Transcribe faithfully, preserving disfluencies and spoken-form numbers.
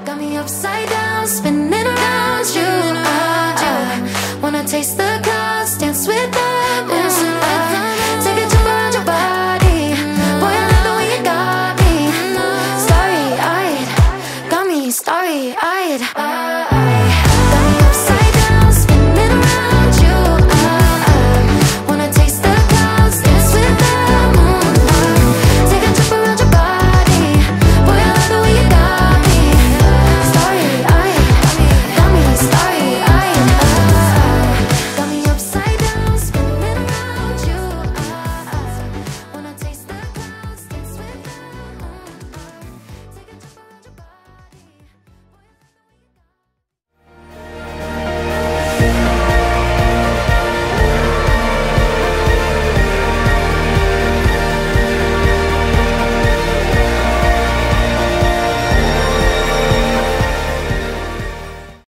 Got me upside down, spinning around you. uh, uh, Wanna taste the clouds, dance with them, uh, take a jump around your body. Boy, I love the way you got me starry-eyed, got me starry-eyed.